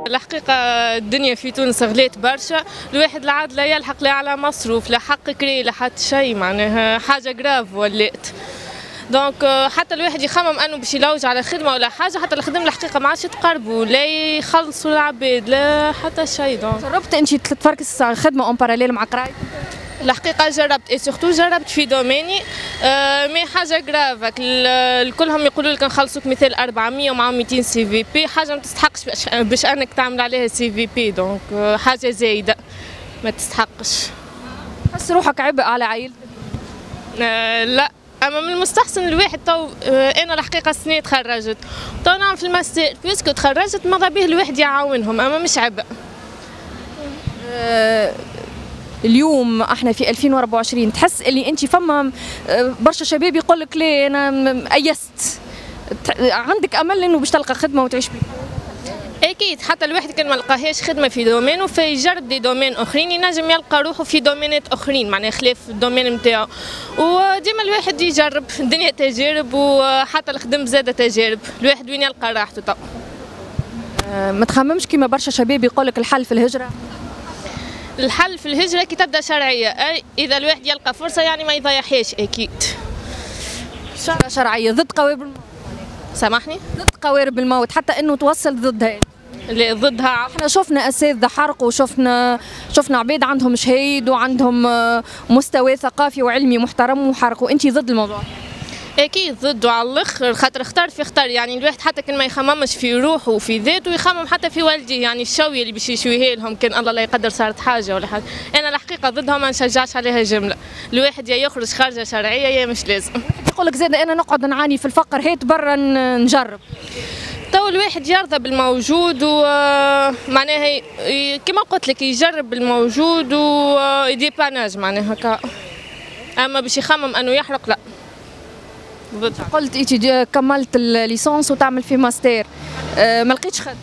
الحقيقة الدنيا في تونس غليت برشا، الواحد لا عاد لا يلحق لا على مصروف لا حق كري لا حتى شيء، معناها حاجة جراف ولات. دونك حتى الواحد يخمم انه باش يلوج على خدمه ولا حاجه، حتى الخدم الحقيقه ما عادش تقربوا لا يخلصوا العباد لا حتى شيء. دونك جربت انت تفركس خدمه اون باراليل مع قرايتك؟ الحقيقه جربت اي سورتو جربت في دوميني مي حاجه جرافك الكلهم يقولوا لك نخلصوك مثال 400 ومعهم 200 سي في بي، حاجه ما تستحقش باش انك تعمل عليها سي في بي. دونك حاجه زايده ما تستحقش. تحس روحك عبء على عائلتك؟ لا، اما من المستحسن الواحد تو انا الحقيقه السنه تخرجت تو نعمل في الماستر بيسكو تخرجت ماذا به الواحد يعاونهم اما مش عبء. اليوم احنا في 2024 تحس اللي انت فما برشا شباب يقول لك ليه انا ايست، عندك امل انه باش تلقى خدمه وتعيش بها؟ اكيد، حتى الواحد كان ما لقاهاش خدمه في دومينه فيجرب دي دومين اخرين ينجم يلقى روحه في دومينات اخرين معناها خلاف الدومين نتاعو، وديما الواحد يجرب، الدنيا تجارب وحتى الخدم زاده تجارب، الواحد وين يلقى راحته تو. ما تخممش كيما برشا شباب يقول لك الحل في الهجره؟ الحل في الهجره كي تبدا شرعيه، اي اذا الواحد يلقى فرصه يعني ما يضيعهاش اكيد. شرعيه ضد قوارب الموت؟ سامحني؟ ضد قوارب الموت حتى انه توصل ضدها؟ اللي ضدها احنا شفنا اساتذه حرق وشفنا عباد عندهم شهيد وعندهم مستوى ثقافي وعلمي محترم وحرقوا، انت ضد الموضوع؟ اكيد ضده على الاخر، خاطر اختار في اختار، يعني الواحد حتى كان ما يخممش في روحه وفي ذاته يخمم حتى في والديه، يعني الشويه اللي باش يشويها لهم كان الله لا يقدر صارت حاجه ولا حاجه. انا الحقيقه ضدها ما نشجعش عليها جمله، الواحد يا يخرج خارجه شرعيه يا مش لازم. يقول لك زاد انا نقعد نعاني في الفقر هيت برا نجرب. تو الواحد يرضى بالموجود ومعناها كما قلت لك يجرب بالموجود ويديباناج معناها هكا، اما باش يخمم انه يحرق لا. قلت انت كملت الليسونس وتعمل في ماستر، ما لقيتش خدمه؟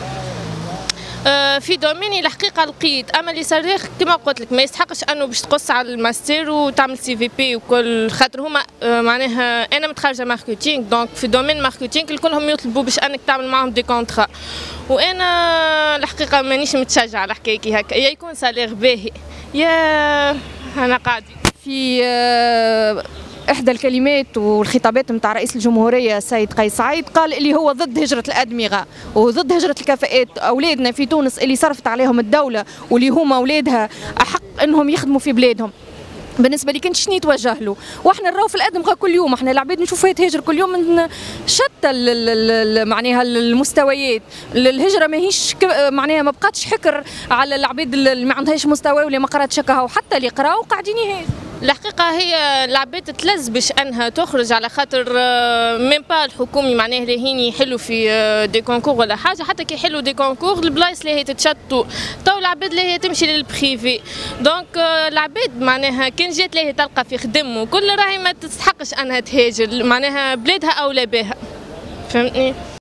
في دوميني الحقيقه لقيت، اما اللي صريخ كما قلت لك ما يستحقش انه باش تقص على الماستر وتعمل سي في بي وكل، خاطر هما معناها انا متخرجه ماركتينغ، دونك في دومين ماركتينغ الكلهم يطلبوا باش انك تعمل معاهم دي كونترا، وانا الحقيقه مانيش متشجعه على حكايه كي هكا، يا يكون سالير باهي يا انا قاعده. في إحدى الكلمات والخطابات نتاع رئيس الجمهورية السيد قيس سعيد قال اللي هو ضد هجرة الأدمغة وضد هجرة الكفاءات، أولادنا في تونس اللي صرفت عليهم الدولة واللي هما أولادها أحق أنهم يخدموا في بلادهم. بالنسبه لي كنت شنو نتوجه له؟ واحنا نراو في الادمغه كل يوم، احنا العباد نشوفوها تهاجر كل يوم من شتى معناها المستويات، الهجره ماهيش معناها ما بقاتش حكر على العباد اللي ما عندهاش مستوى واللي ما قراتش هكا، وحتى اللي قراو قاعدين يهاجروا. الحقيقه هي العباد تتلز باش انها تخرج على خاطر ميم با الحكومي معناه لاهين يحلوا في دي كونكور ولا حاجه، حتى كي يحلوا دي كونكور البلايص اللي هي تتشتوا تو العباد اللي هي تمشي للبريفي، دونك العباد معناها كان جات لها تلقى في خدم وكل راهي ما تستحقش انها تهاجر، معناها بلادها اولى بها، فهمتني؟